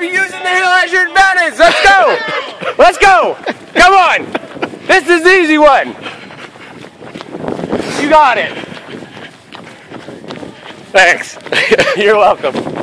be using the hill as your advantage. Let's go. Let's go. Come on. This is the easy one. You got it. Thanks. You're welcome.